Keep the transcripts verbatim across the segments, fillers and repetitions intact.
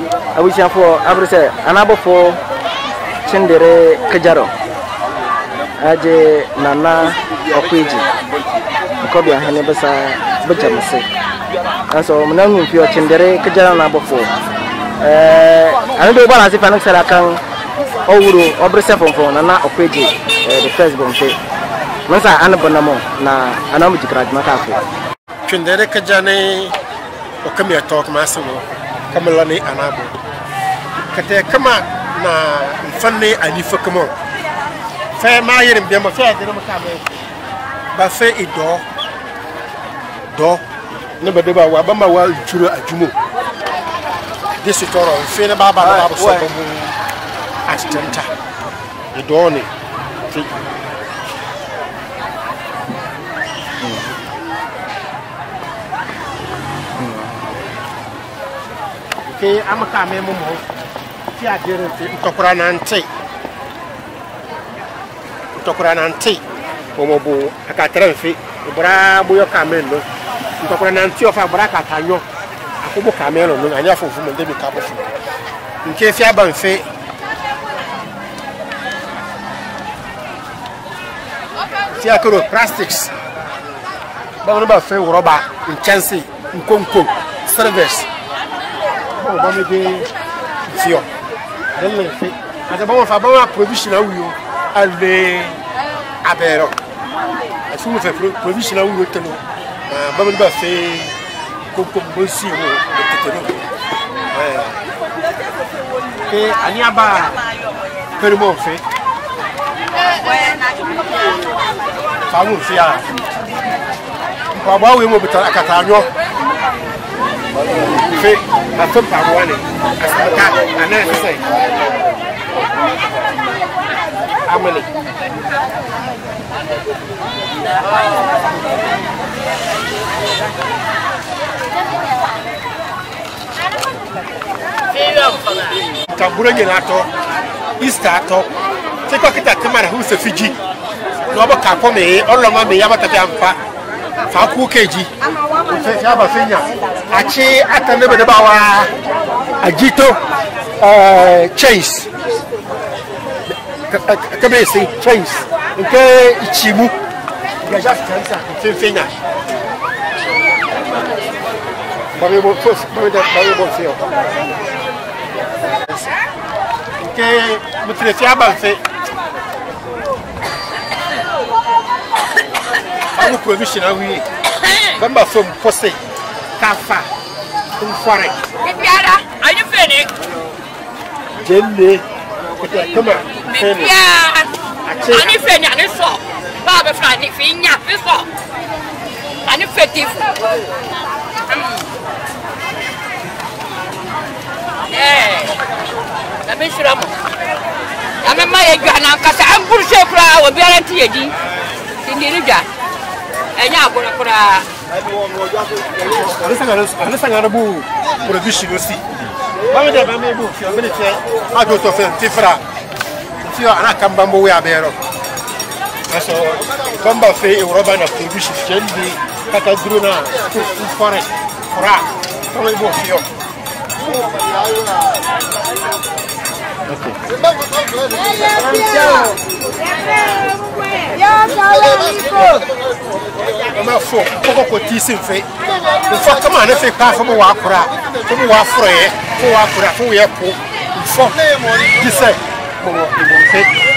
abusian for abrese anabo for chendere kajaro aje nana okweji ko bia hene besa bejamse aso mnanu fi o chendere kajaro na bofo eh anu do balance fa naksara kan owuro obrese fonfon nana okweji the first bonte masa an bonamo na anamu jikra maka ko chendere kajane o kamia talk masimo kamalani anabo kate kama na fanne alifa kama fa ma yirin biya ma fa da maka mai ba fa ido do ne ba de ba wa ba ma wa juro ajumo desi toro fe ne ba ba ba so ba mu astenta ido ne ke amaka me mo mo ti adere ti ntokura na nte ntokura na nte o mo bu aka trenfe bra bo yo ka me no ntokura na nte ofa bra ka tanyo akobo ka me no no anya fofu mo de bi ka bofu nke fi aba mfe ti akoro plastics ba no ba fe roba nchansi nkonko service oh ba me de fio dele fi ata ba mo fa ba ma provisional wuyo alve abero asu mo fa provisional wuyo teno ba me ba fe koko bosi mo teno eh ke ani aba pero mo fe fa mo fi a pa ba we mo bita akata anyo fe a fe pa wani asaka ana sai amani tambura nyina to Easter to se ko kita kamera hu se Fiji no ba ka ko me oloma me ya mata ampa fa ku keji fe ya ba fenya achi atane be ba wa agito eh chase kabesi chase nke ichimu ya ja kansa fe fenya ba me bo fos ba me da ba me bo fio ke mutrefia balfe amu provisional wi bamba fom pose kafa umfare biara ayi fene jelle kama fene ani fene ani so ba be fra ni fi nya fi so ani fetif eh na be shira mo ame ma ye gwana kasa am burse kura wo biara ti yeji tindiri ja enya agora kura alisa ngara alisa ngara bu provision aussi ba me de ba me bu fi o be te ma do to fe ti fra fi ana kamba mbo we abero aso kamba fe Europa na provision chendi kata drona ku fore kura ko me bu fi o okay. Ama fo koko ko ti sin fe. Fo kama na fe pa fo mo wa kura. Fo mo wa fro ye, fo wa kura, fo ye po. Fo di se mo mo mo fe.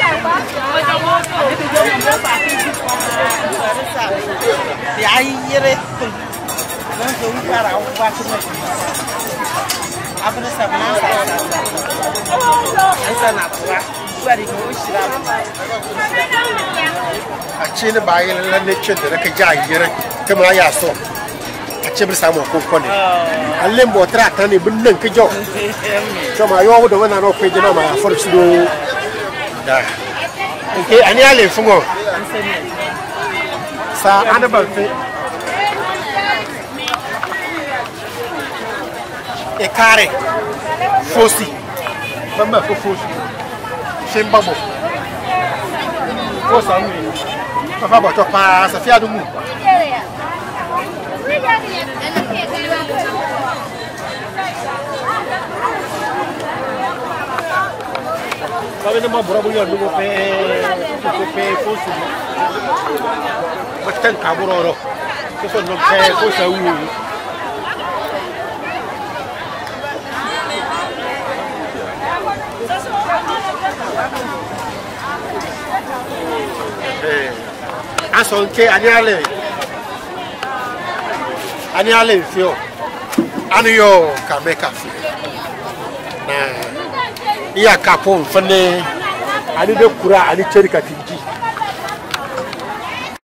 Ya yere. Nan zo wi para o wa ti na. Abuna sabna sa sa na kura bari ko shira a cin bayin lalle cin da ka ja yire kuma ya so a ce bir samu ko ko ne allen bo tra ta ne bin nan ka jo so ma yo da wannan no ko jina ma for su do da ke ani ale fungo sa ana ba fe e kare fosi bamba ko fosi sembabo ko sa mu papa bo to pa sa fia do mu ne ma bora bo yo no pe ko pe ko su ba tan ka bora ro ko so no pe ko sa wu eh aso nke ani ale ani ale fio ani yo ka meka fi na iya kapon fane ani de kura ani cheri katinji